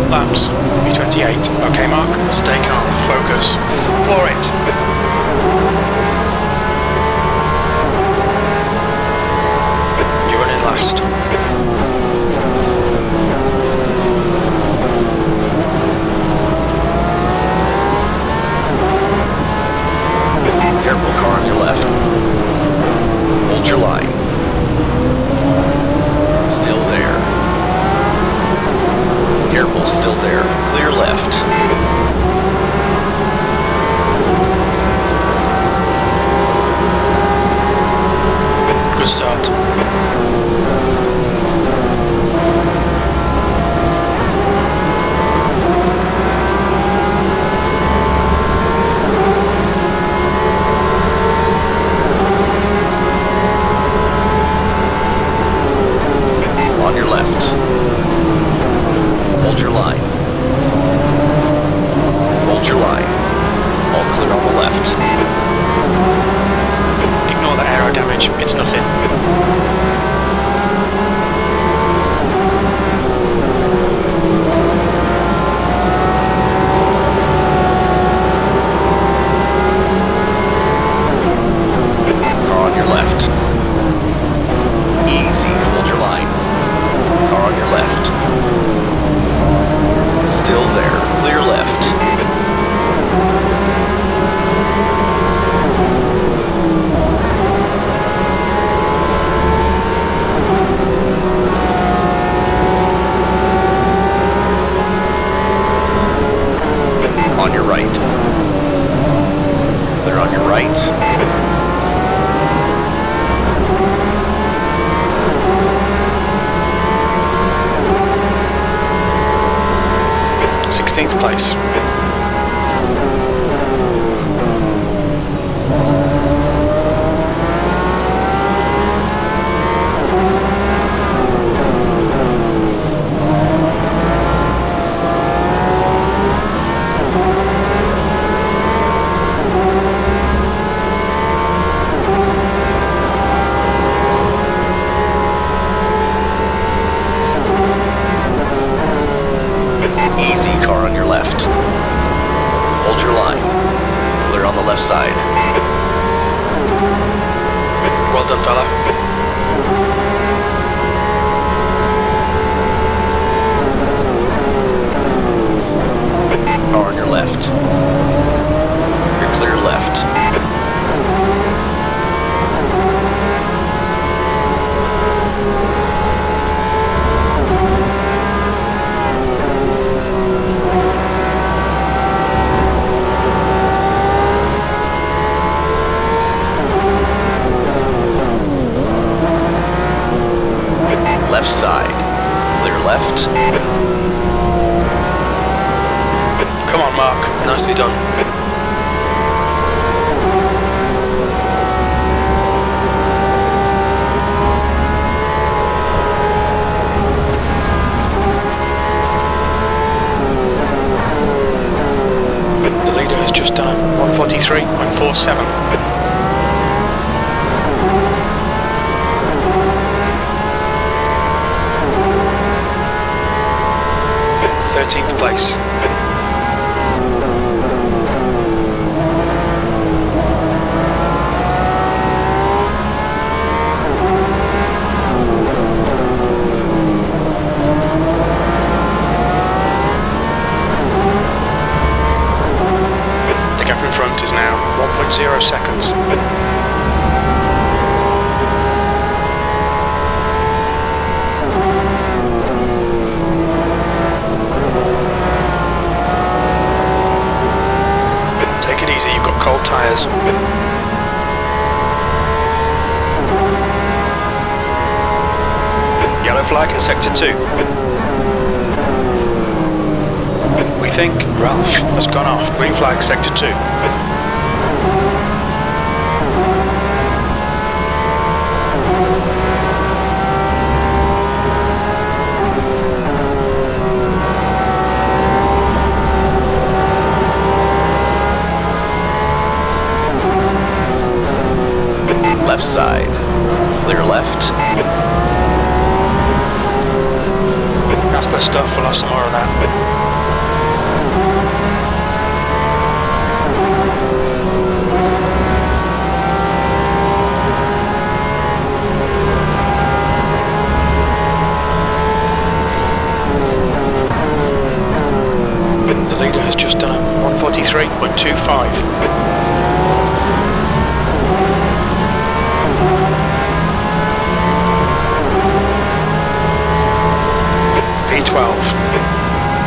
laps. V28. Okay, Mark. Stay calm. Focus. Floor it. You're running last. Careful, car on your left. Hold your line. Still there. Careful, still there. Clear left. Good start. On your left. Hold your line. Hold your line. All clear on the left. Ignore the aero damage. It's nothing. Car on your left. Easy. Hold your line. Car on your left. Still there. Clear left. On your right. Clear on your right. 16th place. Easy, car on your left. Hold your line. Clear on the left side. Well done, fella. Car on your left. You're clear left. Left side. Clear left. Come on, Mark. Nicely done. The leader has just done 1:43.47. 13th place. The gap in front is now 1.0 seconds. You've got cold tyres. Yellow flag in sector 2. We think Ralph has gone off. Green flag sector 2. Left side. Clear left. That's the stuff. We'll have some more of that. 12.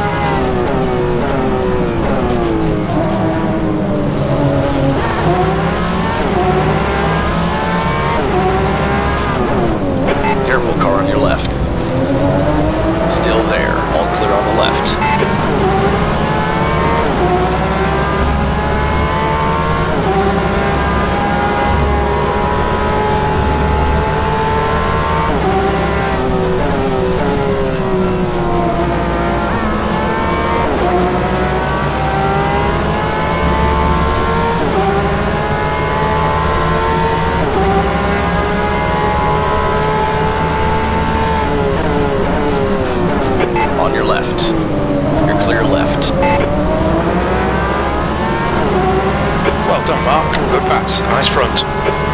Careful, car on your left. Still there, all clear on the left. On your left. You're clear left. Well done, Mark. Good pass. Nice front.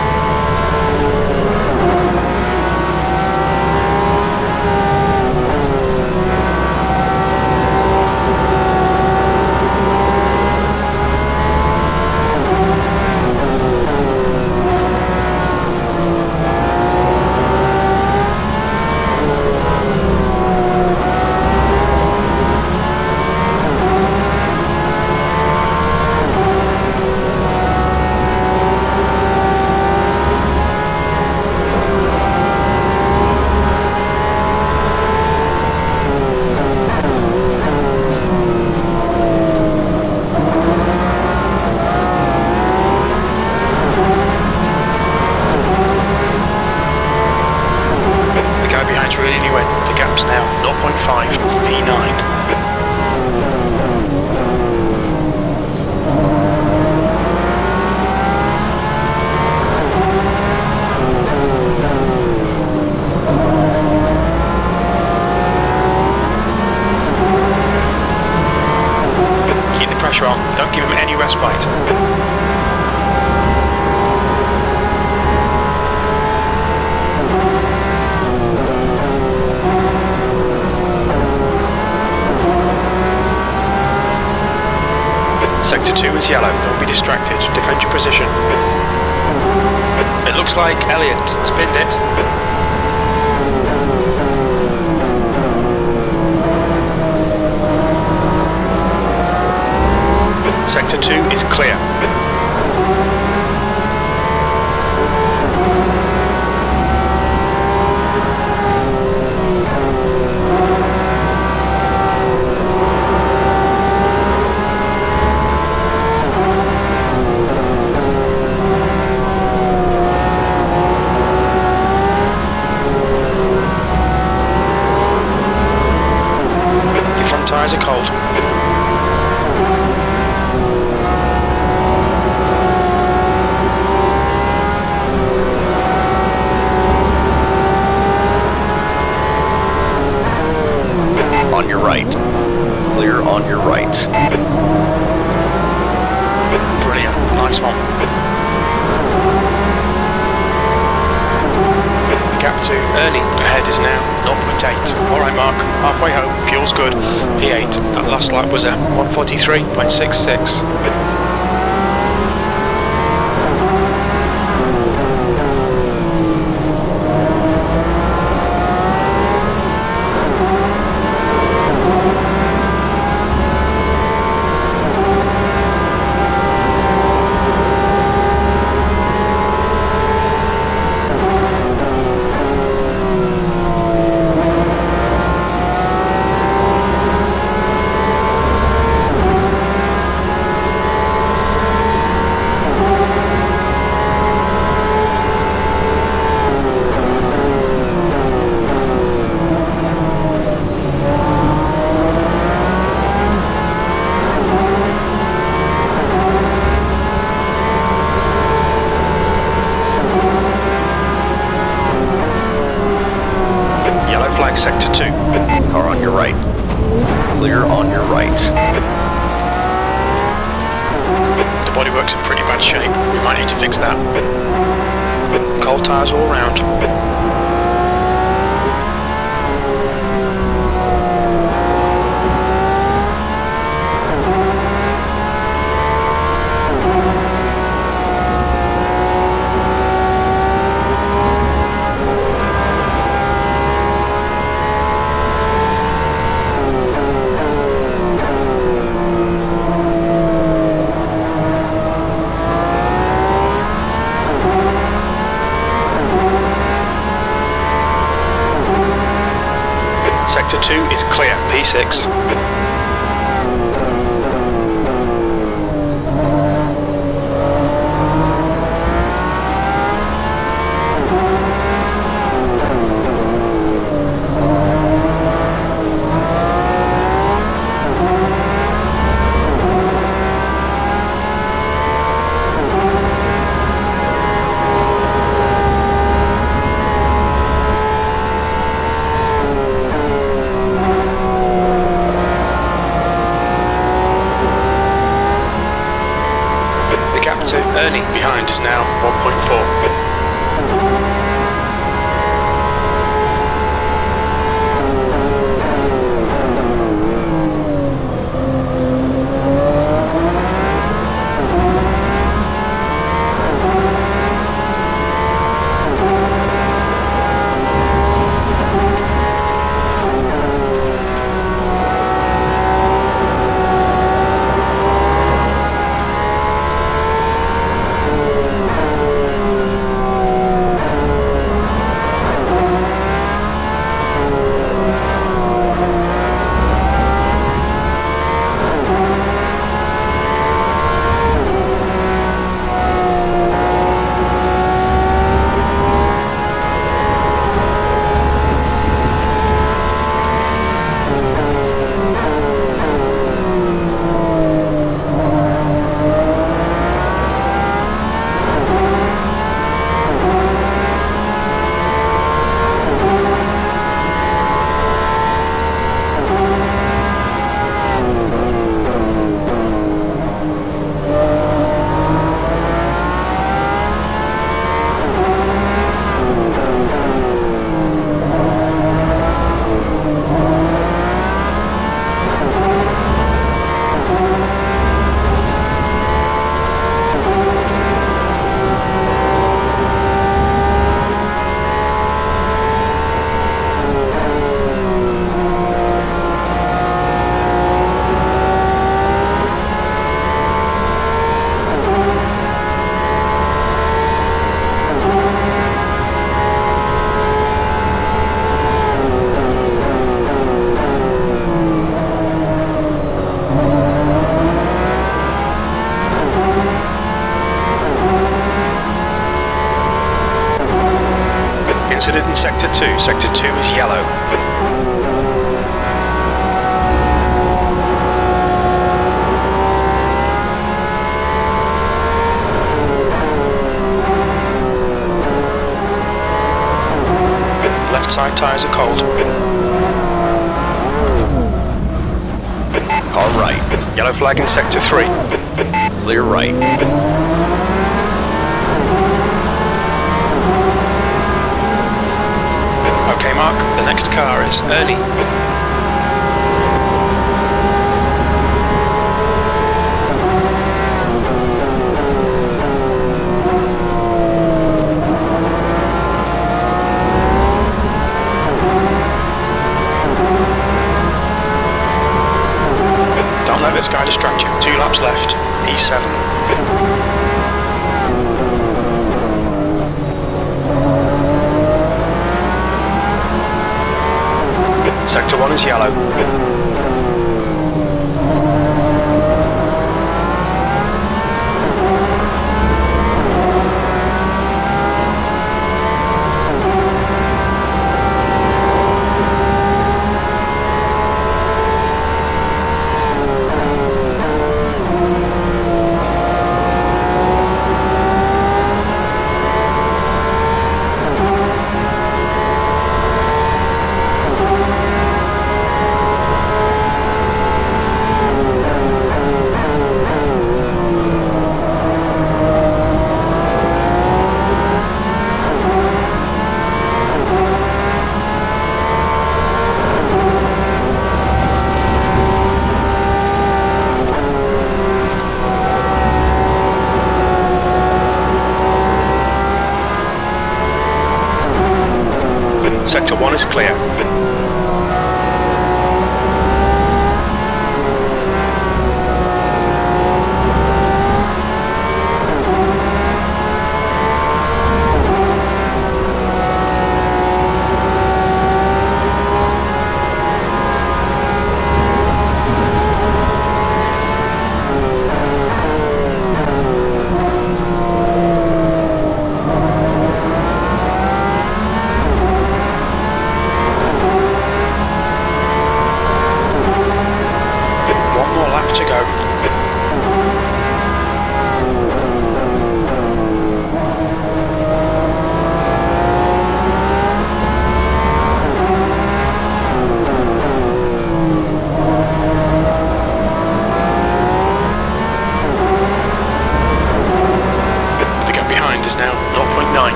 Really new in. The gap's now 0.5 V9. Keep the pressure on. Don't give him any respite. Sector 2 is yellow, don't be distracted, defend your position. It looks like Elliott has binned it. Sector 2 is clear. Tyres are cold. On your right. Clear on your right. Brilliant. Nice one. Gap to early ahead is now 0.8. Alright Mark, halfway home, fuel's good. P8, that last lap was at 143.66. Sector 2. Car on your right. Clear on your right. The bodywork's in pretty bad shape. We might need to fix that. Cold tyres all round. Sector 2 is clear, P6. Ernie behind is now 1.4. Incident in Sector 2. Sector 2 is yellow. Left side tyres are cold. Car right. Yellow flag in Sector 3. Clear right. Okay, Mark, the next car is Ernie. Don't let this guy distract you. 2 laps left. E7. Sector 1 is yellow. Sector 1 is clear.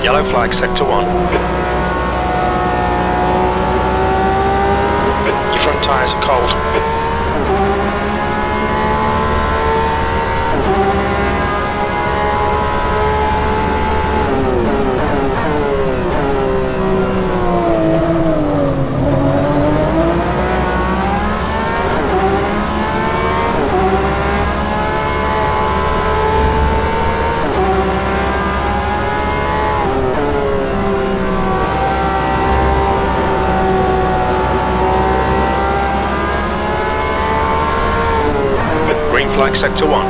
Yellow flag, sector 1. Your front tyres are cold. Flag sector 1.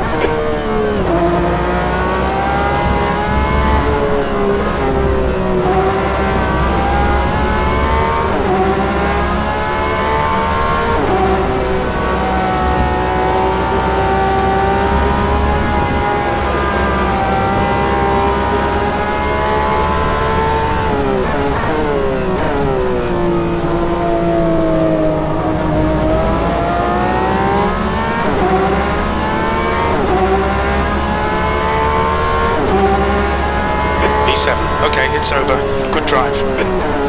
Okay, it's over. Good drive.